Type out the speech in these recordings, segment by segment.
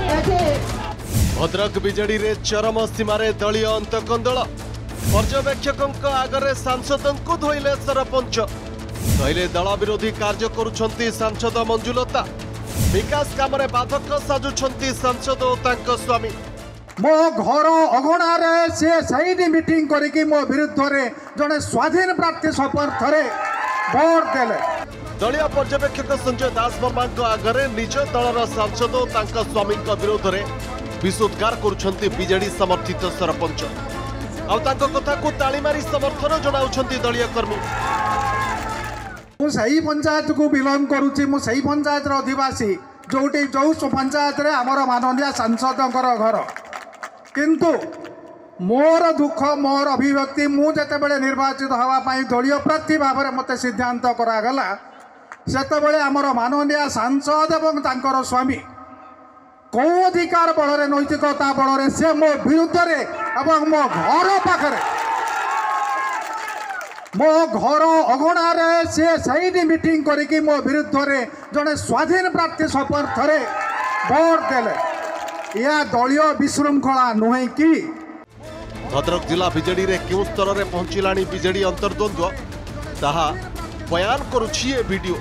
Bhadrak BJD रे चरम सीमार दलीय अंतकंदल पर्यवेक्षकों आगरे सांसद को धोइले सरपंच कहले दल विरोधी कार्य करुछंती सांसद मंजुलता विकास काम बाधक साजुछंती सांसद और तांको स्वामी मो घर अगणार से सही मीटिंग करके मो विरुद्ध रे जड़े स्वाधीन प्रार्थी सपर्थ रे भोट देले दलीय पर्यवेक्षक संजय दास वर्मा आगरे निज दलर सांसद और तांको स्वामी विरोध में विषोद्गार करुछंती बीजेडी समर्थित सरपंच आउ तांको कथा को ताली मारी समर्थन जनाउछंती दलीय कर्मी मु सही पंचायत को बिलोंग करूची मु सही पंचायत रो अधिवासी जोटी जो पंचायत रे हमर माननीय सांसदकर घर किंतु मोर दुख मोर अभिव्यक्ति मु जते बेले निर्वाचित हवा पाई दलीय प्रार्थी भाव में मते सिद्धांत करागला सेते बेले हमर माननीय सांसद एवं तांकर स्वामी कौ अधिकार बल नैतिकता बल से मो विरुद्ध रे एवं मो घर पाखरे मो घर अगणार से सही मीटिंग करके मो विरुद्ध रे जड़े स्वाधीन प्रार्थी सपर्थ रे भोट देले या दलीय विशृंखला नुहे कि भद्रक जिला बीजेडी रे क्यों स्तर रे पहुंचिलानी बीजेडी अंतर्द्वंद्व ताहा बयान करुछि ए वीडियो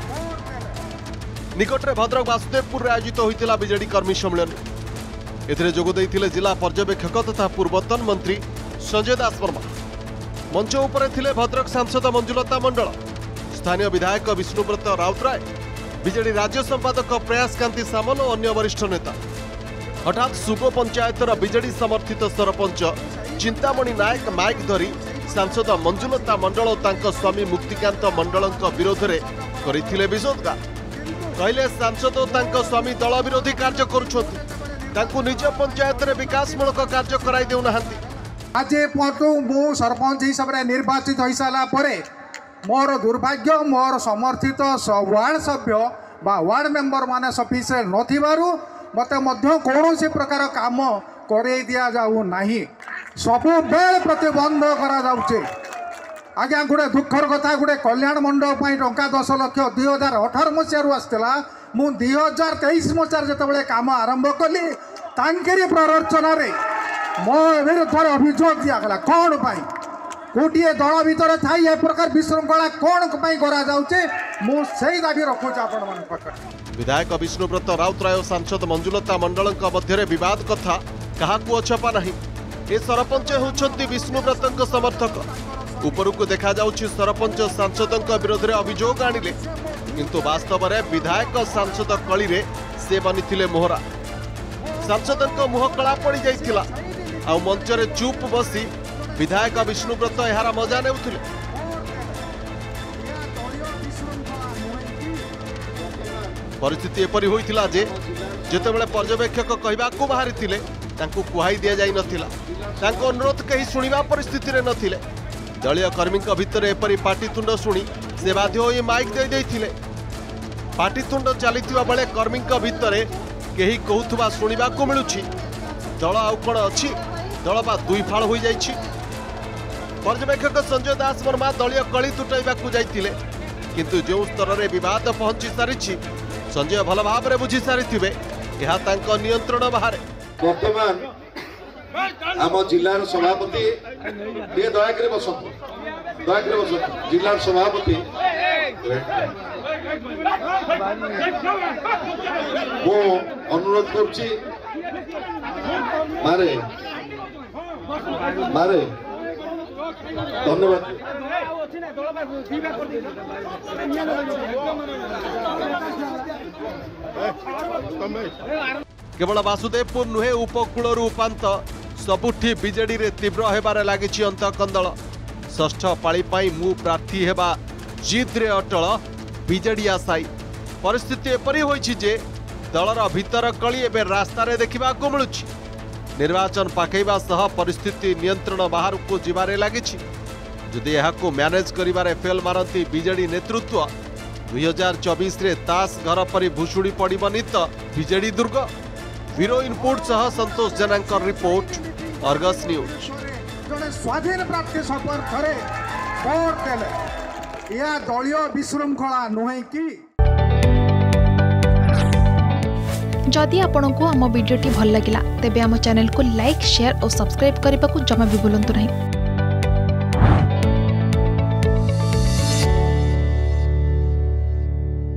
निकटरे भद्रक वासुदेवपुर आयोजित होइतिला बीजेडी कर्मी सम्मेलन एथिरे जोग दैथिले जिला पर्यवेक्षक तथा पूर्वतन मंत्री संजय दास वर्मा मंच उपरे थिले भद्रक सांसद मंजुलता मंडल स्थानीय विधायक विष्णुव्रत राउतराय बीजेडी राज्य संपादक प्रयास कांति सामल और अन्य वरिष्ठ नेता हठात सुगो पंचायतर बीजेडी समर्थित सरपंच चिंतामणि नायक माइक धरी सांसद मंजुलता मंडल और तांको स्वामी मुक्तिकांत मंडल विरोध में करथिले विरोधगार कहले सांसद और तांको स्वामी दल विरोधी कार्य करुछंती तांको निज पंचायत रे विकासमूलक कार्य कराई देउनाहांती आज पटू मु सरपंच हिसाब से निर्वाचित हो सारा परे मोर दुर्भाग्य मोर समर्थित वार्ड सभ्य बा वार्ड मेंबर माने सफिशिएंट नथिबारु मते मध्य कौन प्रकार काम करे दिया जाऊ नाही सब बेल प्रतिबंध करा जाउचे आज्ञा गोटे दुखर कथा गोटे कल्याण मंडप टंका 10 लाख 2018 मसीह आसला मु 2023 मसीह जिते काम आरंभ कली तांकेरी प्ररोचन मो विरुद्ध अभियोग दिगला कौन पाई गोटे दल भितर था ए प्रकार विशृंखला कौन करा जाउचे मु सही दाबी रखुच आपण मन पाखरे विधायक विष्णुव्रत राउतराय सांसद मंजुलता मंडल मध्य विवाद कथा क्या अछपा नहीं ए सरपंच होउछंती विष्णुव्रत समर्थक उपरक देखा जाउछि सरपंच सांसद विरोध में अभियोग आनिले किंतु वास्तव में विधायक सांसद कली रे से बनी मोहरा सांसद मुह कला पड़ जाइथिला आ मंच रे चुप बसी विधायक विष्णुव्रत यार मजा नेउथिले परिस्थिति एपरी होइथिला जे जेतेबेले पर्यवेक्षक कहबाकू बाहरी थिले तांकू कुहाई दिया जाई नथिला तांको अनुरोध कहीं सुनिबा परिस्थिति रे नथिले दलीय कर्मी भितर एपरी पाटितुंड शुणी से बाध्य होई माइक दे देथिले पाटितुंड चलीथिबा बेले कर्मी भितर केही कहूथुबा सुनिबाकू मिलुछि दल आउ कोन अछि दल बा दुई फाळ होई जाइछि पर्यवेक्षक संजय दास वर्मा दलीय कली तुटाइबाकू जाइथिले किंतु जो स्तर रे विवाद पहुंची सारिछि संजय भल भाव में बुझी सारी यह नियंत्रण बाहर वर्तमान आम जिलार सभापति दयाकर बसत जिलार सभापति मो अनुरोध करुछि मारे मारे धन्यवाद केवल वासुदेवपुर नुहे उपकूल उपांत सबुठी बीजेडी रे तीव्र हेबार लागिछि अंतकंदल षष्ठ पाଳି पाई मु प्रार्थी हेबा जिद रे अटल बीजेडी आशाई परिस्थिति एपरी होइछि जे दलर भीतर कली एबे रास्ता रे देखिबा को मिलुछि निर्वाचन पाकेबा सह परिस्थिति नियंत्रण बाहर को जिबारे लागिछि जदि यहाको मैनेज करिबारे फेल मारंती बीजेडी नेतृत्व 2024 रे तास घर परी भुशुड़ी पड़िबनी तो बीजेडी दुर्ग ब्यूरो इनपुट सह Santosh Janankar report Argus news जड़े स्वाधीन प्रार्थी सपर्थ रे भोट देले या दलीय विशृंखला नुहे कि जदि आपंक आम भिडी भल लगा तेब आम चैनल को लाइक शेयर और सब्सक्राइब करने को जमा भी भूलु नहीं।